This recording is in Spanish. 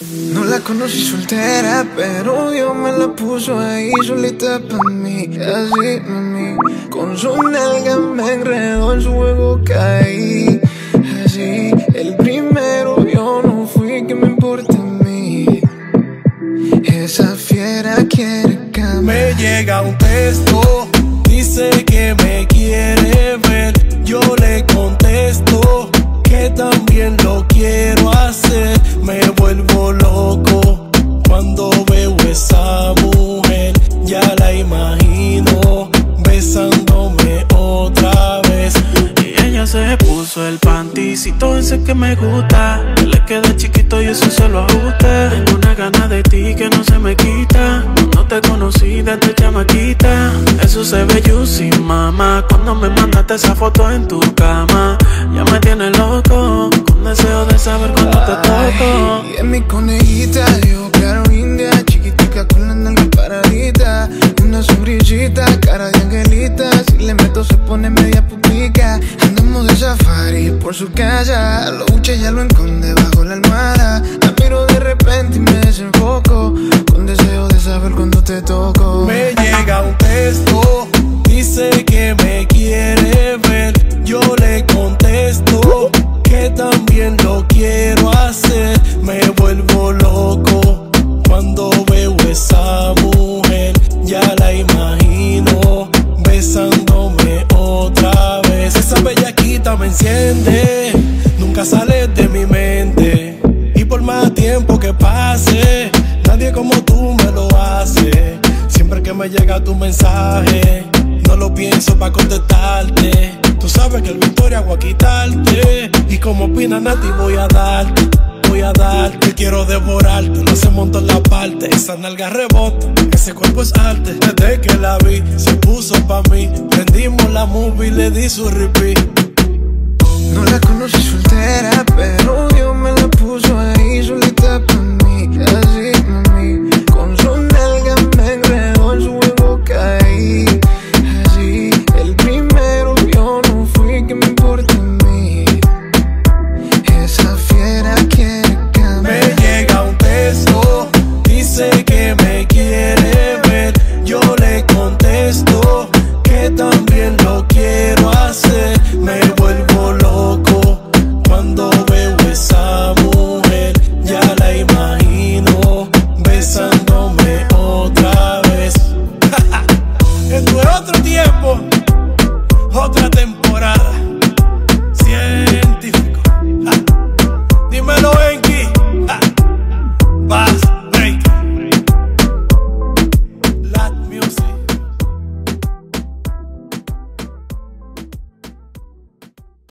No la conocí soltera, pero Dios me la puso ahí solita pa' mí. Así, mami, con su nalga me enredó, en su juego caí. Así, el primero yo no fui, ¿qué me importa a mí? Esa fiera quiere cambiar. Me llega un texto, dice que me quiere ver. Yo le contesto que también lo quiero hacer. Me vuelvo loco cuando veo esa mujer. Ya la imagino besándome otra vez. Y ella se puso el panticito ese que me gusta. Le queda chiquito y eso se lo ajusta. Tengo una gana de ti que no se me quita. No te conocí desde chamaquita. Eso se ve juicy, mamá. Cuando me mandaste esa foto en tu cama, ya me tiene loco, con deseo de saber cuándo te toco. Y es mi conejita, yo claro india, chiquitica con la nalga paradita, una sombrillita, cara de angelita. Si le meto se pone media pupica. Andamos de safari por su casa, lo buche ya lo esconde bajo la almohada. La miro de repente y me desenfoco, con deseo de saber cuándo te toco. Me llega un texto, dice que me quiere ver. Yo le contesto que también lo quiero hacer. Me vuelvo loco cuando veo esa mujer. Ya la imagino besándome otra vez. Esa bellaquita me enciende, nunca sale de mi mente. Y por más tiempo que pase, nadie como tú me lo hace. Siempre que me llega tu mensaje, no lo pienso pa' contestarte. Tú sabes que el Victoria voy a quitarte, y como opina Nati voy a darte. Quiero devorarte, no se montó en la parte. Esa nalga rebota, ese cuerpo es arte. Desde que la vi, se puso pa' mí. Prendimos la movie y le di su repeat. No la conocí soltera, pero Dios me la puso ahí